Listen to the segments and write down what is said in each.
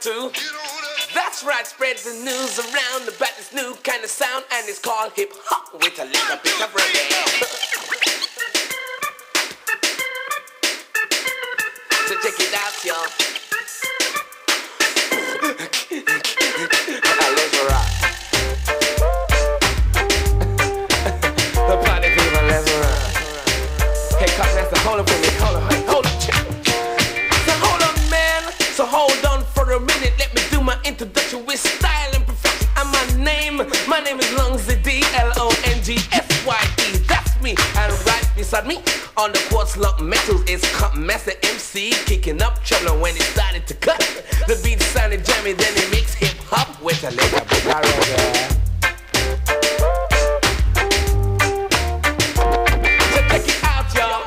to. That's right, spread the news around about this new kind of sound, and it's called hip hop with a little bit of reggae. So check it out, y'all. Let's rock. The party people, let's rock. Hey, cut master, hold up for me, hold up, hold up. So hold on, man. So hold on for a minute. Let me do my introduction with style and perfection. And my name is Longzy D, Longsyde. That's me. And right beside me on the quartz lock metals is Cut Master MC, kicking up trouble when it started to cut. The beat sounded jammy, then he mixed hip hop with a little bit of reggae. So check it out, y'all.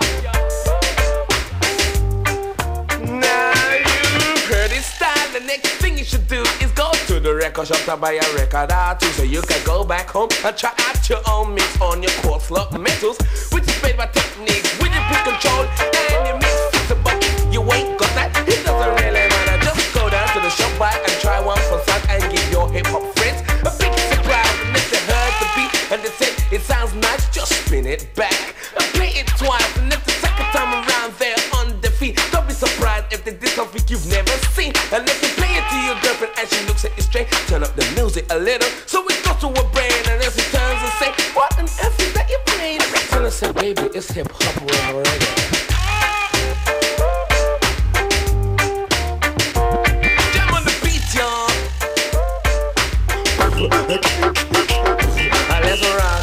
Now you've heard his style. The next thing you should do is go to the record shop to buy a record or two, so you can go back home and try out your own mix on your quartz lock metals, which is made by Techniques with your pitch control and your mix fixer. But if you ain't got that, it doesn't really matter. Just go down to the shop buy and try one for size and give your hip hop friends a big surprise. And if they heard the beat and they said it sounds nice, just spin it back and play it twice. And if the second time around they're on the feet, don't be surprised if they did something you've never seen. And if you play it to your girlfriend and she looks at you straight, turn up the music a little so it goes to her brain. And if she turns and say, what on earth is that you're playing? Tell her, say, baby, it's hip hop with reggae. Jam on the beat, y'all. Let's rock.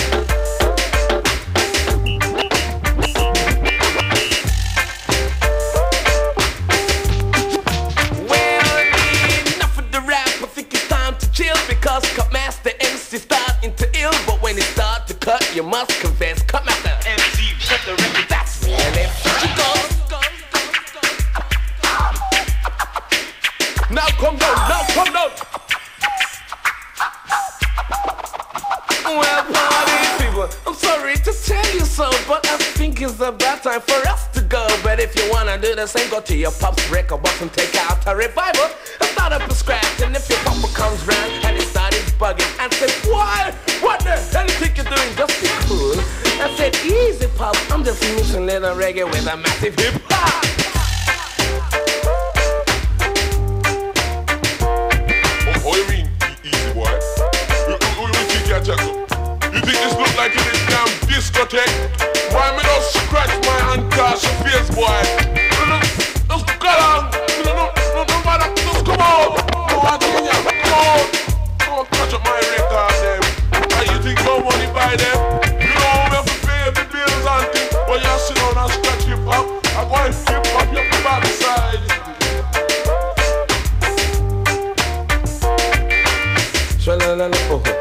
Because Cut Master MC starting to ill, but when it start to cut, you must confess. Cut Master MC, shut the record. That's me. And if you go, now come down, now come down. Well, party people, I'm sorry to tell you so, but I think it's about time for us to go. But if you wanna do the same, go to your pop's record box and take out a revival and start up a scratch. And if your papa comes round and it started bugging and said, why? What the hell you think you're doing? Just be cool. I said, easy pop, I'm just mixing little reggae with a massive hip hop. What do you mean, easy boy? What do you think you're talking? You think this look like in this damn discotheque? Why me don't scratch my hand cast your face, boy? Just go on. No matter, just come on. Come on. Don't touch up my record, them. And you think no money buy them? You know we have to pay the bills and things. But you sit down and scratch hip hop. I'm going to hip hop your backside. Shalala, oh.